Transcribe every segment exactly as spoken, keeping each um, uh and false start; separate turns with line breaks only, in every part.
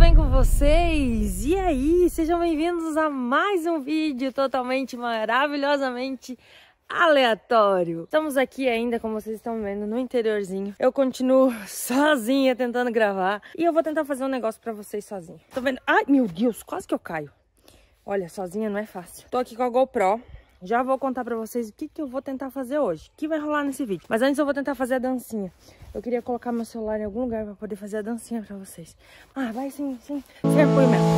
bem com vocês? E aí, sejam bem-vindos a mais um vídeo totalmente maravilhosamente aleatório. Estamos aqui ainda, como vocês estão vendo, no interiorzinho. Eu continuo sozinha tentando gravar e eu vou tentar fazer um negócio pra vocês sozinha. Tô vendo? Ai, meu Deus, quase que eu caio. Olha, sozinha não é fácil. Tô aqui com a GoPro. Já vou contar pra vocês o que, que eu vou tentar fazer hoje, o que vai rolar nesse vídeo. Mas antes eu vou tentar fazer a dancinha. Eu queria colocar meu celular em algum lugar pra poder fazer a dancinha pra vocês. Ah, vai sim, sim. Sem apoio mesmo.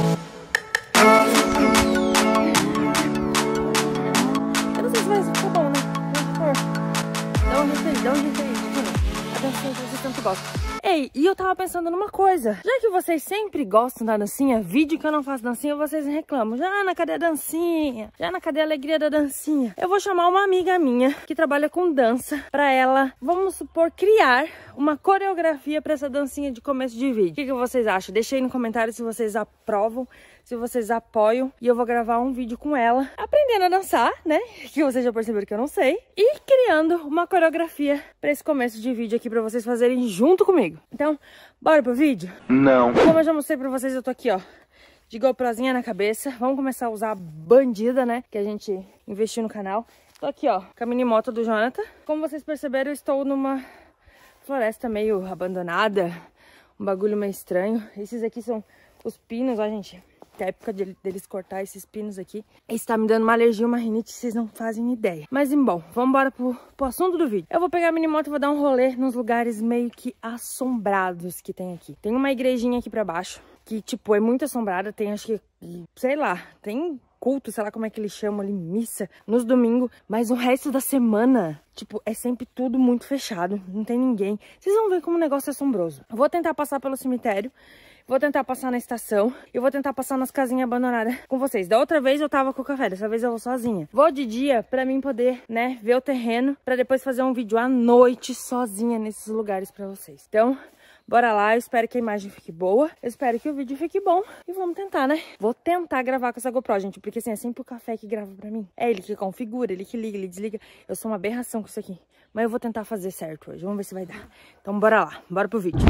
Eu não sei se vai ficar bom, né? Mas, por... Dá um jeito aí, dá um jeito aí. A dancinha que vocês tanto gostam. Ei, e eu tava pensando numa coisa. Já que vocês sempre gostam da dancinha, vídeo que eu não faço dancinha, vocês reclamam. Jana, cadê a dancinha? Jana, cadê a alegria da dancinha? Eu vou chamar uma amiga minha que trabalha com dança pra ela, vamos supor, criar uma coreografia pra essa dancinha de começo de vídeo. O que, que vocês acham? Deixa aí no comentário se vocês aprovam, se vocês apoiam. E eu vou gravar um vídeo com ela, aprendendo a dançar, né? Que vocês já perceberam que eu não sei. E criando uma coreografia pra esse começo de vídeo aqui pra vocês fazerem junto comigo. Então, bora pro vídeo? Não. Como eu já mostrei pra vocês, eu tô aqui, ó, de GoProzinha na cabeça. Vamos começar a usar a bandida, né? Que a gente investiu no canal. Tô aqui, ó, com a mini moto do Jonathan. Como vocês perceberam, eu estou numa floresta meio abandonada. Um bagulho meio estranho. Esses aqui são os pinos, ó, gente. É a época de, deles cortar esses pinos aqui. Isso tá me dando uma alergia, uma rinite, vocês não fazem ideia. Mas, bom, vamos embora pro, pro assunto do vídeo. Eu vou pegar a mini moto e vou dar um rolê nos lugares meio que assombrados que tem aqui. Tem uma igrejinha aqui pra baixo, que, tipo, é muito assombrada. Tem, acho que, sei lá, tem culto, sei lá como é que eles chamam ali, missa, nos domingos. Mas o resto da semana, tipo, é sempre tudo muito fechado. Não tem ninguém. Vocês vão ver como o negócio é assombroso. Eu vou tentar passar pelo cemitério. Vou tentar passar na estação e vou tentar passar nas casinhas abandonadas com vocês. Da outra vez eu tava com o café, dessa vez eu vou sozinha. Vou de dia pra mim poder, né, ver o terreno, pra depois fazer um vídeo à noite sozinha nesses lugares pra vocês. Então, bora lá, eu espero que a imagem fique boa, eu espero que o vídeo fique bom e vamos tentar, né? Vou tentar gravar com essa GoPro, gente, porque assim, é sempre o café que grava pra mim. É ele que configura, ele que liga, ele desliga. Eu sou uma aberração com isso aqui, mas eu vou tentar fazer certo hoje, vamos ver se vai dar. Então bora lá, bora pro vídeo.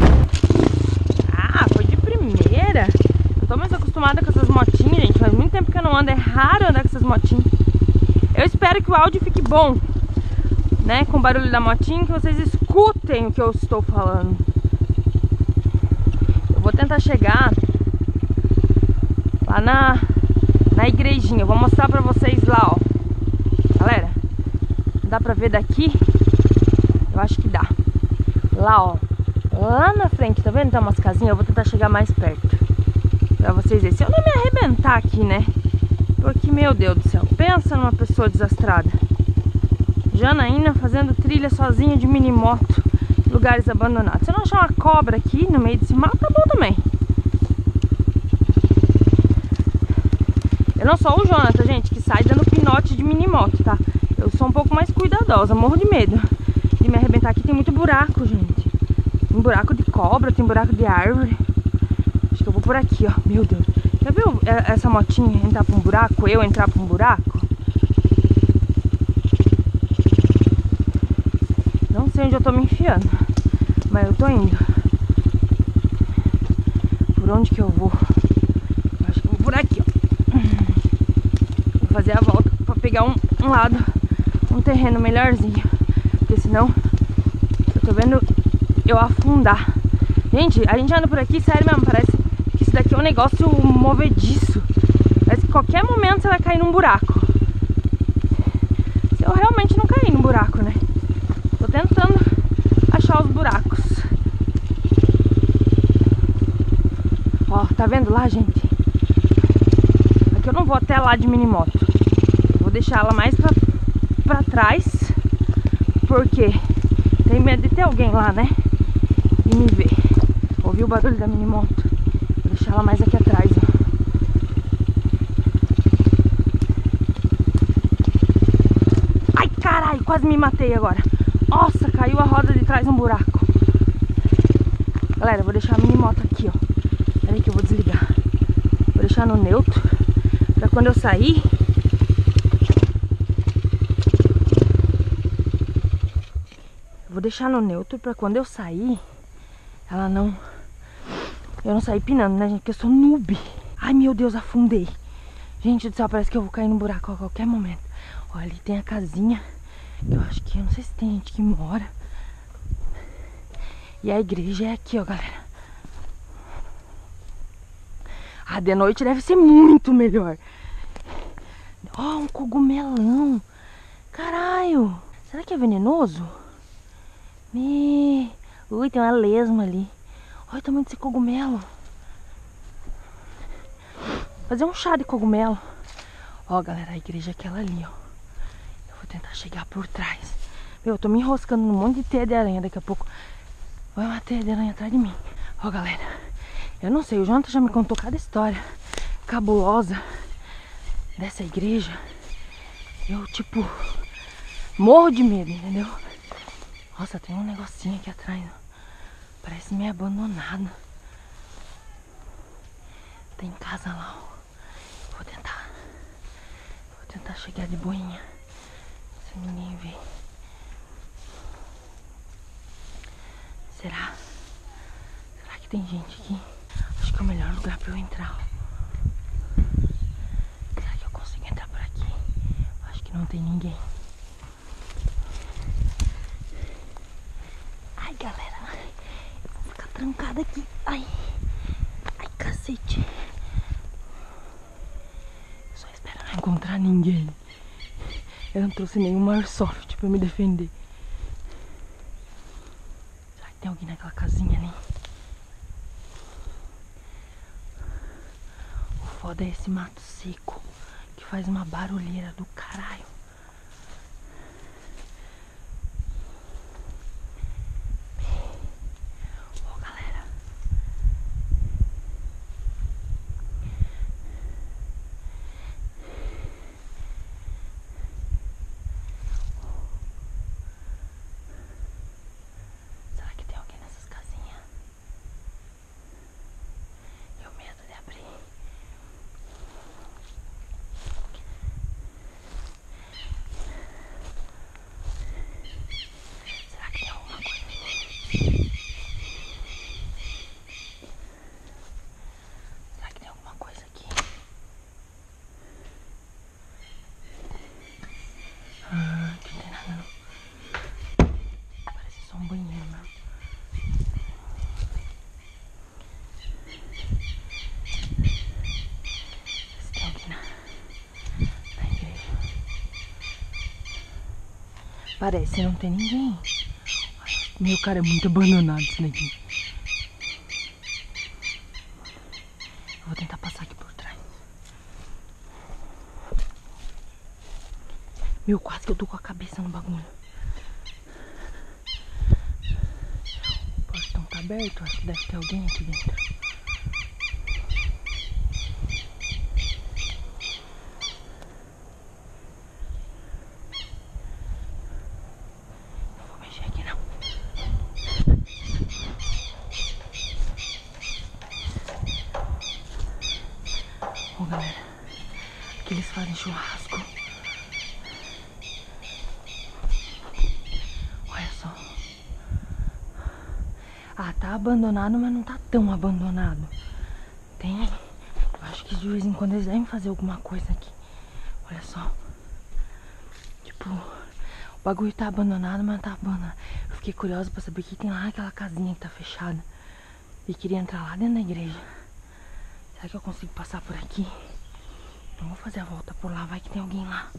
Ah, foi de primeira. Eu tô mais acostumada com essas motinhas, gente. Faz muito tempo que eu não ando. É raro andar com essas motinhas. Eu espero que o áudio fique bom, né? Com o barulho da motinha, que vocês escutem o que eu estou falando. Eu vou tentar chegar lá na, na igrejinha. Eu vou mostrar pra vocês lá, ó. Galera, dá pra ver daqui? Eu acho que dá. Lá, ó. Lá na frente, tá vendo? Tá umas casinhas. Eu vou tentar chegar mais perto pra vocês verem. Se eu não me arrebentar aqui, né? Porque, meu Deus do céu, pensa numa pessoa desastrada. Janaína fazendo trilha sozinha de mini moto em lugares abandonados. Se eu não achar uma cobra aqui no meio desse mato, tá bom também. Eu não sou o Jonathan, gente, que sai dando pinote de mini moto, tá? Eu sou um pouco mais cuidadosa, morro de medo de me arrebentar. Aqui tem muito buraco, gente. Tem buraco de cobra, tem buraco de árvore. Acho que eu vou por aqui, ó. Meu Deus. Já viu essa motinha entrar pra um buraco? Eu entrar pra um buraco? Não sei onde eu tô me enfiando, mas eu tô indo. Por onde que eu vou? Acho que eu vou por aqui, ó. Vou fazer a volta pra pegar um, um lado, um terreno melhorzinho. Porque senão eu tô vendo eu afundar. Gente, a gente anda por aqui, sério mesmo, parece que isso daqui é um negócio movediço. Parece que qualquer momento você vai cair num buraco. Se eu realmente não cair num buraco, né? Tô tentando achar os buracos. Ó, tá vendo lá, gente? Aqui eu não vou até lá de mini moto. Eu vou deixar ela mais pra, pra trás, porque tem medo de ter alguém lá, né? E me ver. Ouviu o barulho da mini moto? Vou deixar ela mais aqui atrás, ó. Ai, caralho, quase me matei agora. Nossa, caiu a roda de trás num buraco. Galera, vou deixar a mini moto aqui, ó. Peraí que eu vou desligar. Vou deixar no neutro, pra quando eu sair, vou deixar no neutro pra quando eu sair ela não Eu não saí pinando, né, gente? Porque eu sou noob. Ai, meu Deus, afundei. Gente do céu, parece que eu vou cair no buraco a qualquer momento. Olha, ali tem a casinha. Que eu acho que, eu não sei se tem gente que mora. E a igreja é aqui, ó, galera. Ah, de noite deve ser muito melhor. Ó, oh, um cogumelão. Caralho. Será que é venenoso? Me... Ui, tem uma lesma ali. Olha o tamanho desse cogumelo. Fazer um chá de cogumelo. Ó, galera, a igreja é aquela ali, ó. Eu vou tentar chegar por trás. Meu, eu tô me enroscando num monte de teia de aranha. Daqui a pouco vai uma teia de aranha atrás de mim. Ó, galera, eu não sei, o Jonathan já me contou cada história cabulosa dessa igreja. Eu, tipo, morro de medo, entendeu? Nossa, tem um negocinho aqui atrás, ó. Parece meio abandonado. Tem casa lá, ó. Vou tentar. Vou tentar chegar de boinha. Se ninguém ver. Será? Será que tem gente aqui? Acho que é o melhor lugar pra eu entrar, ó. Será que eu consigo entrar por aqui? Acho que não tem ninguém. Ai, galera. Eu vou ficar trancada aqui. Ai. Ai, cacete. Eu só espero não encontrar ninguém. Eu não trouxe nenhum airsoft pra me defender. Será que tem alguém naquela casinha ali? O foda é esse mato seco que faz uma barulheira do caralho. Ô, galera. Será que tem alguém nessas casinhas? Eu medo de abrir. Será que tem alguma coisa aqui? Será que tem alguma coisa aqui? Ah, aqui não tem nada não. Parece só um banheiro, né? Se tem alguém na, na igreja. Parece não ter ninguém. Meu, cara, é muito abandonado isso daqui. Eu vou tentar passar aqui por trás. Meu, quase que eu tô com a cabeça no bagulho. O portão tá aberto, acho que deve ter alguém aqui dentro. Não vou mexer aqui não. Ô, galera, aqui eles fazem churrasco. Olha só. Ah, tá abandonado, mas não tá tão abandonado. Tem... Eu acho que de vez em quando eles devem fazer alguma coisa aqui. Olha só. Tipo, o bagulho tá abandonado, mas não tá abandonado. Eu fiquei curiosa pra saber o que tem lá naquela casinha que tá fechada. E queria entrar lá dentro da igreja. Será que eu consigo passar por aqui? Não vou fazer a volta por lá, vai que tem alguém lá.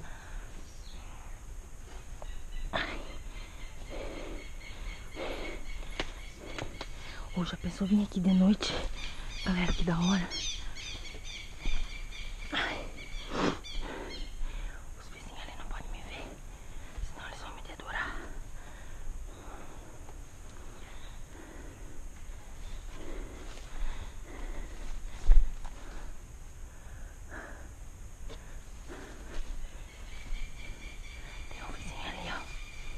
Ou já pensou vir aqui de noite? Galera, que da hora. Ai. Os vizinhos ali não podem me ver, senão eles vão me dedurar. Tem um vizinho ali, ó.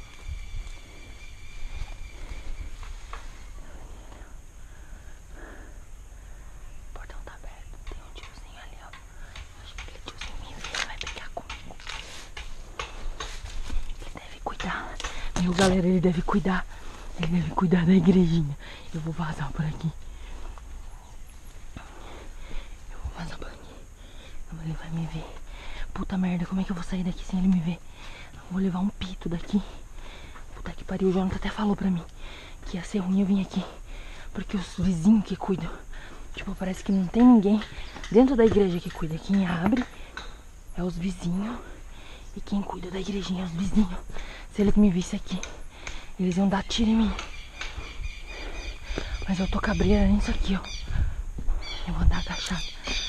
O portão tá aberto. Tem um tiozinho ali, ó. Acho que aquele tiozinho me vê, vai brigar comigo. Ele deve cuidar. Meu, galera, ele deve cuidar. Ele deve cuidar da igrejinha. Eu vou vazar por aqui. ele vai me ver. Puta merda, como é que eu vou sair daqui sem ele me ver? Vou levar um pito daqui. Puta que pariu, o Jonathan até falou pra mim que ia ser ruim eu vir aqui, porque os vizinhos que cuidam, tipo, parece que não tem ninguém dentro da igreja que cuida. Quem abre é os vizinhos e quem cuida da igrejinha é os vizinhos. Se eles me vissem aqui, eles iam dar tiro em mim. Mas eu tô cabreira nisso aqui, ó. Eu vou andar agachado.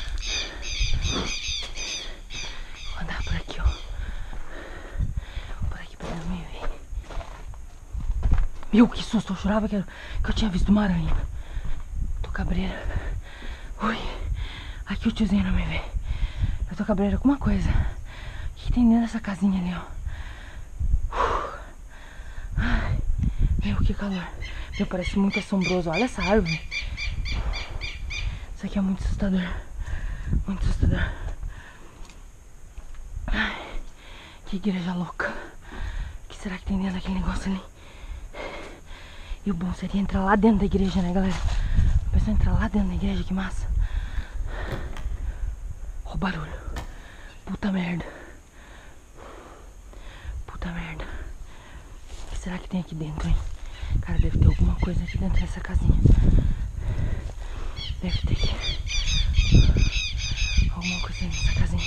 Vou andar por aqui, ó. Por aqui pra ele não me ver. Meu, que susto. Eu jurava que eu, que eu tinha visto uma aranha. Tô cabreira. Ui. Aqui o tiozinho não me vê. Eu tô cabreira com uma coisa. O que, que tem dentro dessa casinha ali, ó? Uh. Ai. Meu, que calor. Meu, parece muito assombroso. Olha essa árvore. Isso aqui é muito assustador. Muito assustador. Ai, que igreja louca. O que será que tem dentro daquele negócio ali? E o bom seria entrar lá dentro da igreja, né, galera? A pessoa entrar lá dentro da igreja, que massa. Ó o barulho. Puta merda. Puta merda. O que será que tem aqui dentro, hein? Cara, deve ter alguma coisa aqui dentro dessa casinha. Deve ter aqui alguma coisa nessa casinha.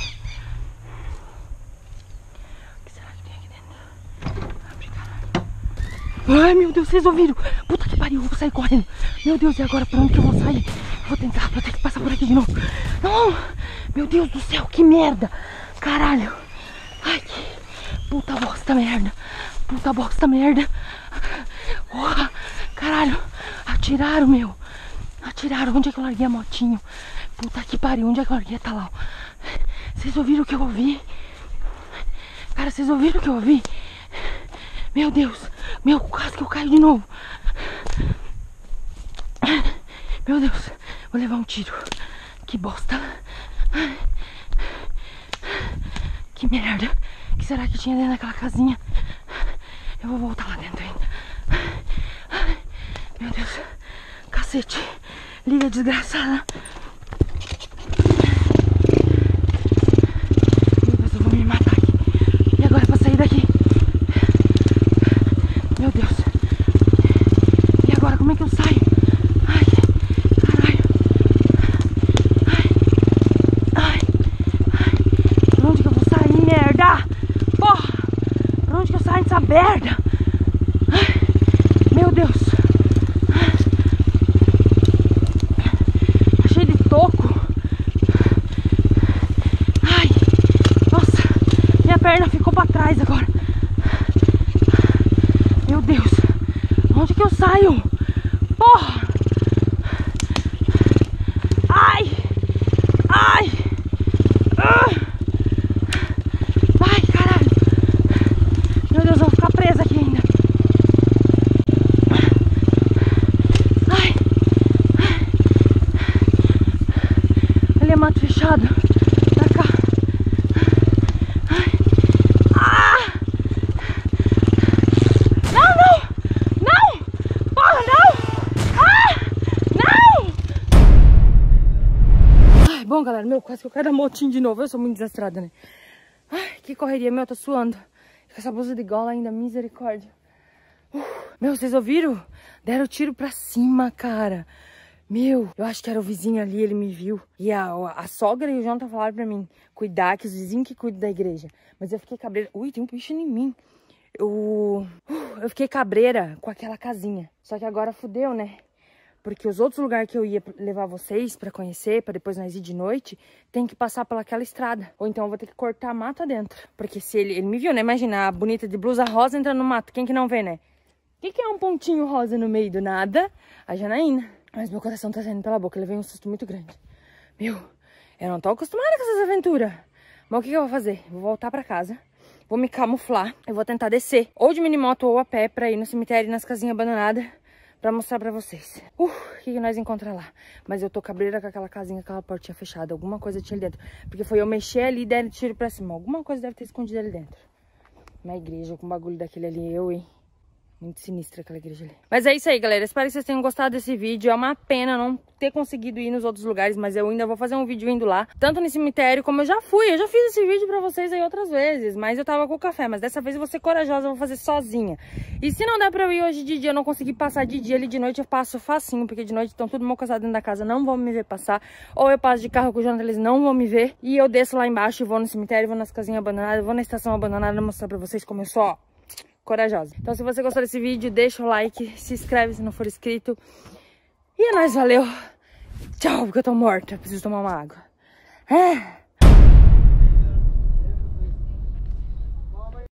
O que será que tem aqui dentro? Abre, caralho. Ai, meu Deus, vocês ouviram? Puta que pariu, eu vou sair correndo. Meu Deus, e agora pra onde que eu vou sair? Eu vou tentar, vou ter que passar por aqui de novo. Não! Meu Deus do céu, que merda! Caralho! Ai, que puta bosta merda! Puta bosta merda! Porra! Caralho! Atiraram, meu! Atiraram! Onde é que eu larguei a motinho? Puta que pariu! Onde é que eu larguei? Tá lá, ó. Vocês ouviram o que eu ouvi? Cara, vocês ouviram o que eu ouvi? Meu Deus! Meu, quase que eu caio de novo! Meu Deus! Vou levar um tiro! Que bosta! Que merda! O que será que tinha dentro daquela casinha? Eu vou voltar lá dentro ainda. Meu Deus! Cacete! Liga, desgraçada! Meu Deus, eu vou me matar aqui. E agora pra sair daqui? Meu Deus! E agora como é que eu saio? Ai! Caralho! Ai! Ai! Ai! Por onde que eu vou sair, merda? Porra! Por onde que eu saio dessa merda? Ai! Meu Deus! Perna ficou pra trás agora. Meu Deus. Onde que eu saio? Porra. Ai. Ai. Ai, caralho. Meu Deus, eu vou ficar presa aqui ainda. Ai. Ali é mato fechado. Bom, galera, meu, quase que eu caio da motinha de novo. Eu sou muito desastrada, né? Ai, que correria, meu, tô suando. Com essa blusa de gola ainda, misericórdia. Uh, meu, vocês ouviram? Deram tiro pra cima, cara. Meu, eu acho que era o vizinho ali, ele me viu. E a, a sogra e o Jonathan falaram pra mim cuidar, que os vizinhos que cuidam da igreja. Mas eu fiquei cabreira. Ui, tem um bicho em mim. Eu, uh, eu fiquei cabreira com aquela casinha. Só que agora fudeu, né? Porque os outros lugares que eu ia levar vocês pra conhecer, pra depois nós ir de noite, tem que passar pelaquela estrada. Ou então eu vou ter que cortar a mata dentro. Porque se ele, ele me viu, né? Imagina, a bonita de blusa rosa entrando no mato. Quem que não vê, né? O que, que é um pontinho rosa no meio do nada? A Janaína. Mas meu coração tá saindo pela boca. Eu levei um susto muito grande. Meu, eu não tô acostumada com essas aventuras. Mas o que, que eu vou fazer? Vou voltar pra casa. Vou me camuflar. Eu vou tentar descer. Ou de minimoto ou a pé pra ir no cemitério e nas casinhas abandonadas. Pra mostrar pra vocês. Uh, o que, que nós encontramos lá? Mas eu tô cabreira com aquela casinha, aquela portinha fechada. Alguma coisa tinha ali dentro. Porque foi eu mexer ali e deram tiro pra cima. Alguma coisa deve ter escondido ali dentro. Na igreja, com bagulho daquele ali, eu, hein? Muito sinistra aquela igreja ali. Mas é isso aí, galera. Espero que vocês tenham gostado desse vídeo. É uma pena não ter conseguido ir nos outros lugares, mas eu ainda vou fazer um vídeo indo lá. Tanto no cemitério, como eu já fui. Eu já fiz esse vídeo pra vocês aí outras vezes, mas eu tava com o café. Mas dessa vez eu vou ser corajosa, eu vou fazer sozinha. E se não der pra eu ir hoje de dia, eu não conseguir passar de dia ali de noite, eu passo facinho, porque de noite estão tudo mal casado dentro da casa, não vão me ver passar. Ou eu passo de carro com o Jonathan, eles não vão me ver. E eu desço lá embaixo e vou no cemitério, vou nas casinhas abandonadas, vou na estação abandonada mostrar pra vocês como eu sou, ó, corajosa. Então, se você gostou desse vídeo, deixa o like, se inscreve se não for inscrito. E é nóis, valeu. Tchau, porque eu tô morta. Preciso tomar uma água. É.